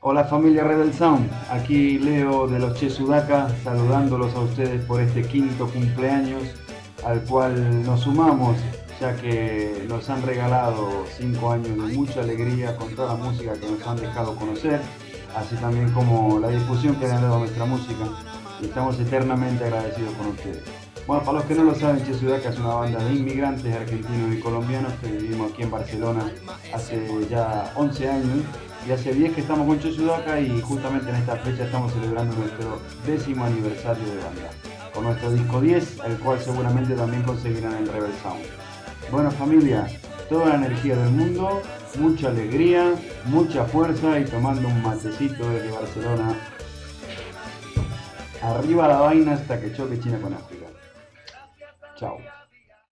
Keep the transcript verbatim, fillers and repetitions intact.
Hola familia Rebel Sound, aquí Leo de los Che Sudaca saludándolos a ustedes por este quinto cumpleaños al cual nos sumamos ya que nos han regalado cinco años de mucha alegría con toda la música que nos han dejado conocer, así también como la difusión que le han dado a nuestra música y estamos eternamente agradecidos con ustedes. Bueno, para los que no lo saben, Che Sudaca es una banda de inmigrantes argentinos y colombianos que vivimos aquí en Barcelona hace ya once años y hace diez que estamos con Che Sudaca y justamente en esta fecha estamos celebrando nuestro décimo aniversario de banda, con nuestro disco diez, el cual seguramente también conseguirán en Rebel Sound. Bueno familia, toda la energía del mundo, mucha alegría, mucha fuerza y tomando un matecito desde Barcelona. Arriba la vaina hasta que choque China con África. Chao.